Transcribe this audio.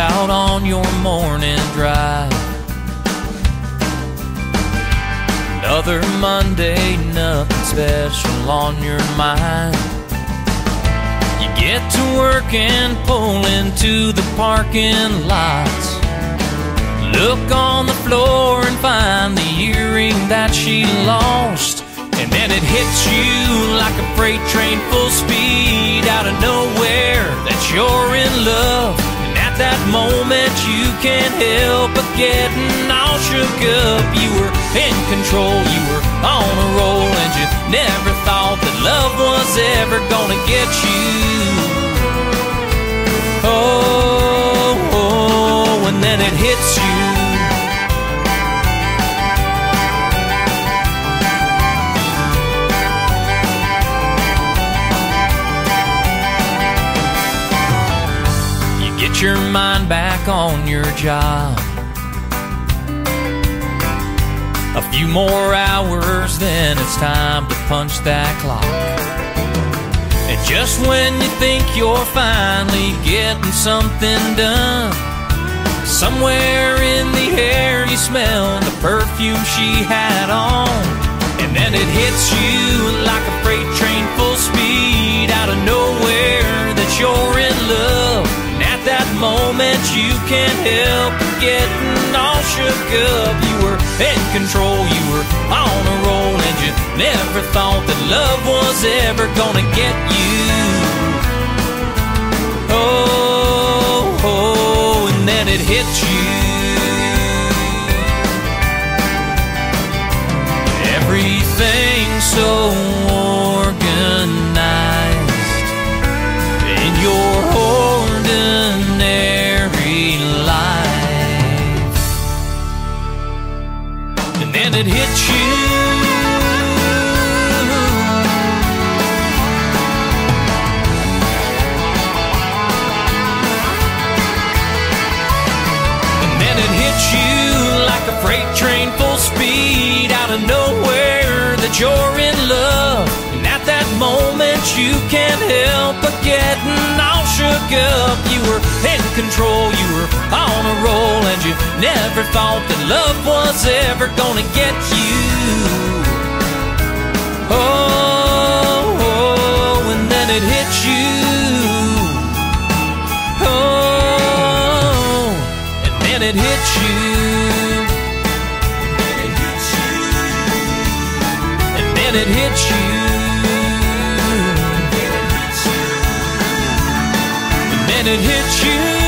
out on your morning drive. Another Monday, nothing special on your mind. You get to work and pull into the parking lots. Look on the floor and find the earring that she lost. And then it hits you like a freight train full speed out of nowhere that you're in love. And at that moment you can't help but getting all shook up. You were in control, you were on a roll, and you never thought that love was ever gonna get you. Oh, oh, and then it hits you. Get your mind back on your job. A few more hours, then it's time to punch that clock. And just when you think you're finally getting something done, somewhere in the air you smell the perfume she had on. And then it hits you like a freight train full speed out of nowhere that you're in love. At that moment you can't help but getting all shook up. You were in control, you were on a roll, and you never thought that love was ever gonna get you. Oh, oh, and then it hits you. Everything's so organized in your ordinary life, and then it hits you. And then it hits you like a freight train full speed out of nowhere that you're in love. And at that moment you can't help but getting all shook up. You were in control, you were on a roll, and you never thought that love was ever gonna get you. Oh, oh, and then it hits you. Oh, and then it hits you. And then it hits you. And it hits you.